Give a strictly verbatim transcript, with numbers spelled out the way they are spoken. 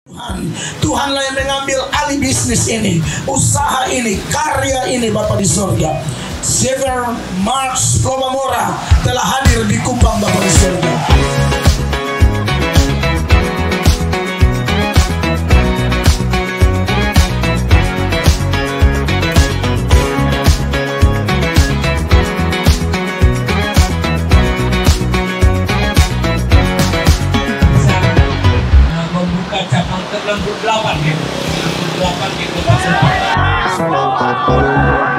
Tuhan, Tuhanlah yang mengambil alih bisnis ini, usaha ini, karya ini Bapa di surga. Xavier Marks Lobamora telah hadir di Kupang Bapa di surga. enam puluh delapan gitu, enam puluh delapan gitu.